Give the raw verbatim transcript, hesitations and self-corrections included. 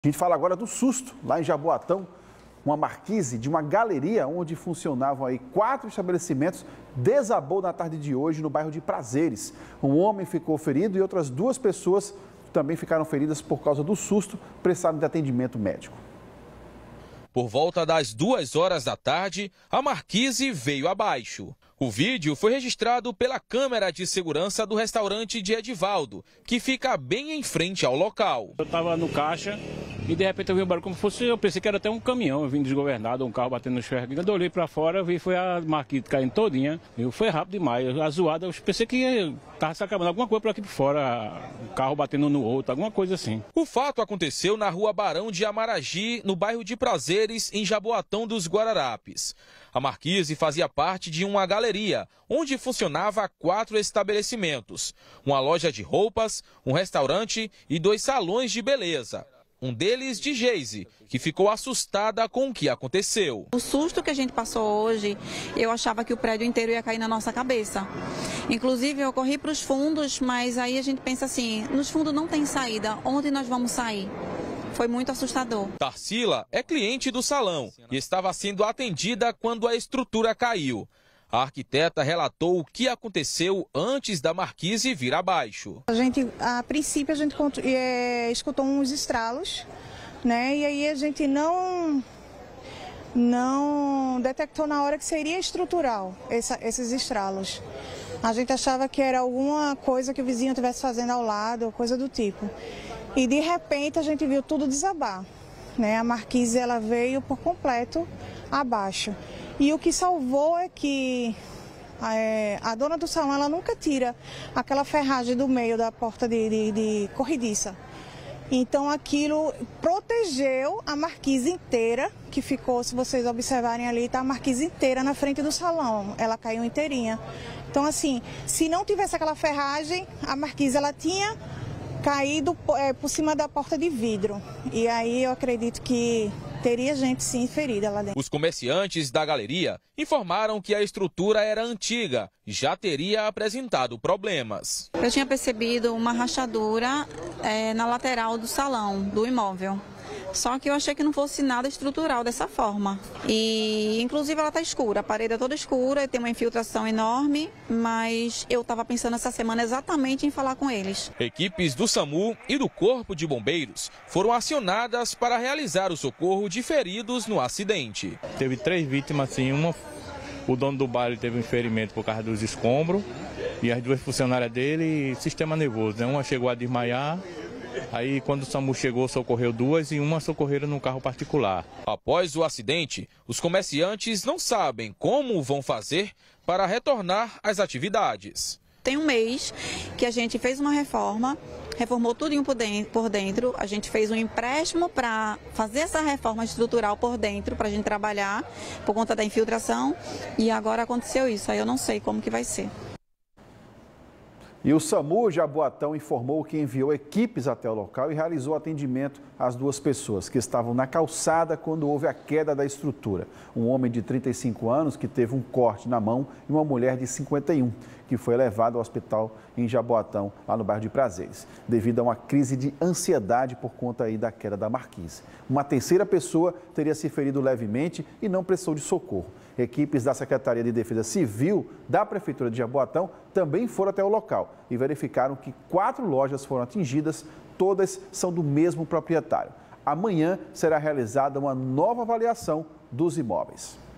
A gente fala agora do susto, lá em Jaboatão, uma marquise de uma galeria onde funcionavam aí quatro estabelecimentos desabou na tarde de hoje no bairro de Prazeres. Um homem ficou ferido e outras duas pessoas também ficaram feridas por causa do susto, prestaram de atendimento médico. Por volta das duas horas da tarde, a marquise veio abaixo. O vídeo foi registrado pela câmera de segurança do restaurante de Edivaldo, que fica bem em frente ao local. Eu estava no caixa e de repente eu vi um barulho como se fosse, eu pensei que era até um caminhão vindo desgovernado, um carro batendo no ferro. Quando eu olhei para fora, eu vi foi a marquise caindo todinha. Eu foi rápido demais, a zoada, eu pensei que estava se acabando alguma coisa por aqui por fora, um carro batendo no outro, alguma coisa assim. O fato aconteceu na rua Barão de Amaragi, no bairro de Prazeres, em Jaboatão dos Guararapes. A marquise fazia parte de uma galeria, onde funcionava quatro estabelecimentos, uma loja de roupas, um restaurante e dois salões de beleza. Um deles de Geise, que ficou assustada com o que aconteceu. O susto que a gente passou hoje, eu achava que o prédio inteiro ia cair na nossa cabeça. Inclusive, eu corri para os fundos, mas aí a gente pensa assim, nos fundos não tem saída, onde nós vamos sair? Foi muito assustador. Tarsila é cliente do salão e estava sendo atendida quando a estrutura caiu. A arquiteta relatou o que aconteceu antes da marquise vir abaixo. A gente, a princípio, a gente é, escutou uns estralos, né? E aí a gente não, não detectou na hora que seria estrutural essa, esses estralos. A gente achava que era alguma coisa que o vizinho estivesse fazendo ao lado, coisa do tipo. E de repente a gente viu tudo desabar, né? A marquise ela veio por completo abaixo. E o que salvou é que é, a dona do salão ela nunca tira aquela ferragem do meio da porta de, de, de corrediça. Então aquilo protegeu a marquise inteira, que ficou, se vocês observarem ali, tá a marquise inteira na frente do salão. Ela caiu inteirinha. Então assim, se não tivesse aquela ferragem, a marquise ela tinha caído é, por cima da porta de vidro. E aí eu acredito que teria gente sim ferida lá dentro. Os comerciantes da galeria informaram que a estrutura era antiga e já teria apresentado problemas. Eu tinha percebido uma rachadura é, na lateral do salão, do imóvel. Só que eu achei que não fosse nada estrutural dessa forma. E, inclusive, ela está escura, a parede é toda escura, tem uma infiltração enorme, mas eu estava pensando essa semana exatamente em falar com eles. Equipes do SAMU e do Corpo de Bombeiros foram acionadas para realizar o socorro de feridos no acidente. Teve três vítimas, assim, uma, o dono do bar teve um ferimento por causa dos escombros, e as duas funcionárias dele, sistema nervoso, né? Uma chegou a desmaiar. Aí, quando o SAMU chegou, socorreu duas e uma socorreram num carro particular. Após o acidente, os comerciantes não sabem como vão fazer para retornar às atividades. Tem um mês que a gente fez uma reforma, reformou tudo por dentro, a gente fez um empréstimo para fazer essa reforma estrutural por dentro, para a gente trabalhar por conta da infiltração, e agora aconteceu isso, aí eu não sei como que vai ser. E o SAMU Jaboatão informou que enviou equipes até o local e realizou atendimento às duas pessoas que estavam na calçada quando houve a queda da estrutura. Um homem de trinta e cinco anos que teve um corte na mão e uma mulher de cinquenta e um que foi levado ao hospital em Jaboatão, lá no bairro de Prazeres, devido a uma crise de ansiedade por conta aí da queda da marquise. Uma terceira pessoa teria se ferido levemente e não precisou de socorro. Equipes da Secretaria de Defesa Civil da Prefeitura de Jaboatão também foram até o local e verificaram que quatro lojas foram atingidas, todas são do mesmo proprietário. Amanhã será realizada uma nova avaliação dos imóveis.